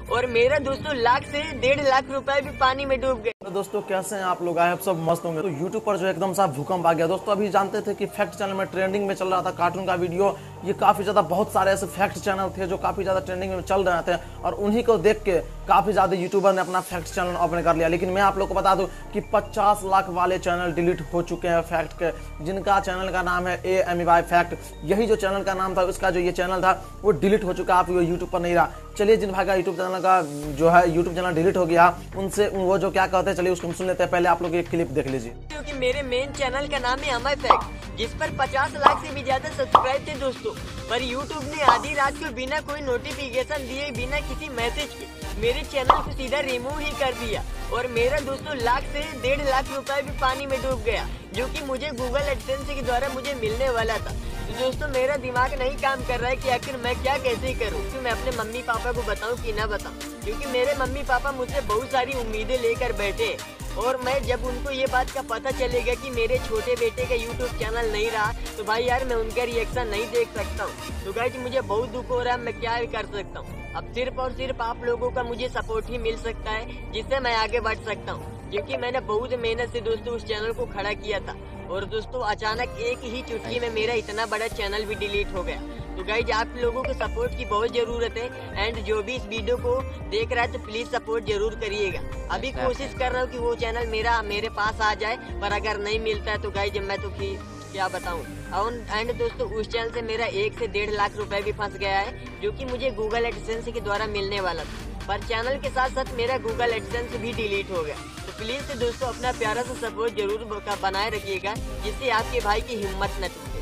और मेरा दोस्तों लाख से 1.5 लाख रुपए भी पानी में डूब गए। तो दोस्तों कैसे हैं आप लोग? आए आप सब मस्त होंगे। तो YouTube पर जो एकदम सा भूकंप आ गया दोस्तों। अभी जानते थे कि फैक्ट चैनल में ट्रेंडिंग में चल रहा था कार्टून का वीडियो। ये काफी ज्यादा बहुत सारे ऐसे फैक्ट चैनल थे जो काफी ज्यादा ट्रेंडिंग में चल रहे थे और उन्हीं को देख के काफी ज्यादा यूट्यूबर ने अपना फैक्ट चैनल ओपन कर लिया। लेकिन मैं आप लोग को बता दूं कि 50 लाख वाले चैनल डिलीट हो चुके हैं फैक्ट के, जिनका चैनल का नाम है AMEY फैक्ट। यही जो चैनल का नाम था, उसका जो ये चैनल था वो डिलीट हो चुका। आप यूट्यूब पर नहीं रहा। चलिए जिन भाई का यूट्यूब चैनल का जो है यूट्यूब चैनल डिलीट हो गया, उनसे वो जो क्या कहते हैं, चलिए उसको हम सुन लेते हैं। पहले आप लोग एक क्लिप देख लीजिए। क्योंकि मेरे मेन चैनल का नाम है अमय फैक्ट, जिस पर 50 लाख से भी ज्यादा सब्सक्राइब थे दोस्तों। पर यूट्यूब ने आधी रात को बिना कोई नोटिफिकेशन दिए, बिना किसी मैसेज के मेरे चैनल को सीधा रिमूव ही कर दिया। और मेरा दोस्तों लाख से 1.5 लाख रुपए भी पानी में डूब गया, जो कि मुझे गूगल एडसेंस के द्वारा मुझे मिलने वाला था। तो दोस्तों मेरा दिमाग नहीं काम कर रहा है कि आखिर मैं क्या कैसे करूं, कि मैं अपने मम्मी पापा को बताऊं कि ना बताऊं, क्योंकि मेरे मम्मी पापा मुझसे बहुत सारी उम्मीदें लेकर बैठे। और मैं जब उनको ये बात का पता चलेगा कि मेरे छोटे बेटे का यूट्यूब चैनल नहीं रहा, तो भाई यार मैं उनका रिएक्शन नहीं देख सकता हूँ। तो गाइस मुझे बहुत दुख हो रहा है, मैं क्या कर सकता हूँ। अब सिर्फ और सिर्फ आप लोगों का मुझे सपोर्ट ही मिल सकता है, जिससे मैं आगे बढ़ सकता हूँ। क्योंकि मैंने बहुत मेहनत से दोस्तों उस चैनल को खड़ा किया था, और दोस्तों अचानक एक ही चुटकी में मेरा इतना बड़ा चैनल भी डिलीट हो गया। तो गाइज आप लोगों को सपोर्ट की बहुत जरूरत है। एंड जो भी इस वीडियो को देख रहा है तो प्लीज सपोर्ट जरूर करिएगा। अभी कोशिश कर रहा हूँ कि वो चैनल मेरे पास आ जाए, पर अगर नहीं मिलता है तो गाइज मैं तो क्या बताऊँ। एंड दोस्तों उस चैनल से मेरा 1 से 1.5 लाख रुपए भी फंस गया है, जो कि मुझे गूगल एडसेंस के द्वारा मिलने वाला था। पर चैनल के साथ साथ मेरा गूगल एडसेंस भी डिलीट हो गया। तो प्लीज से दोस्तों अपना प्यारा सा सपोर्ट जरूर बनाए रखिएगा, जिससे आपके भाई की हिम्मत न टूटे।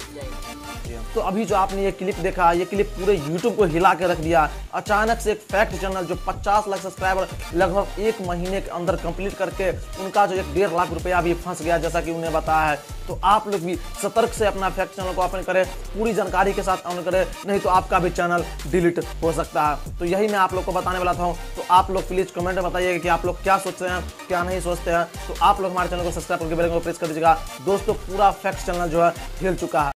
तो अभी जो आपने ये क्लिप देखा, ये क्लिप पूरे YouTube को हिला के रख दिया। अचानक से एक फैक्ट चैनल जो 50 लाख सब्सक्राइबर लगभग 1 महीने के अंदर कंप्लीट करके उनका जो 1.5 लाख रुपया भी फंस गया, जैसा कि उन्हें बताया है। तो आप लोग भी सतर्क से अपना फैक्ट चैनल को ओपन करें, पूरी जानकारी के साथ ओपन करें, नहीं तो आपका भी चैनल डिलीट हो सकता है। तो यही मैं आप लोग को बताने वाला था। तो आप लोग प्लीज कमेंट में बताइएगा कि आप लोग क्या सोचते हैं, क्या नहीं सोचते हैं। तो आप लोग हमारे चैनल को सब्सक्राइब करके बेल आइकन को प्रेस कर दीजिएगा। दोस्तों पूरा फैक्ट चैनल जो है हिल चुका है।